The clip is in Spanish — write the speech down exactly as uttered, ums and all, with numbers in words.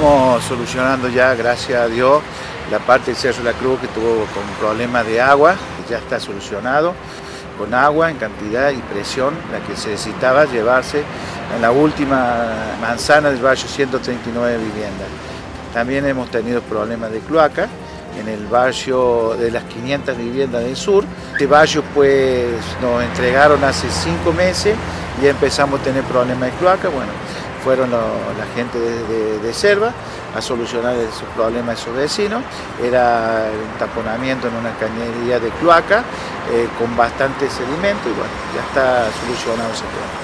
Estamos solucionando ya, gracias a Dios, la parte del Cerro de la Cruz que tuvo con problemas de agua, que ya está solucionado, con agua en cantidad y presión, la que se necesitaba llevarse en la última manzana del barrio ciento treinta y nueve viviendas. También hemos tenido problemas de cloaca en el barrio de las quinientas viviendas del sur. Este barrio pues nos entregaron hace cinco meses y ya empezamos a tener problemas de cloaca. Bueno, fueron lo, la gente de, de, de Serva a solucionar esos problemas de sus vecinos. Era un taponamiento en una cañería de cloaca eh, con bastante sedimento y bueno, ya está solucionado ese problema.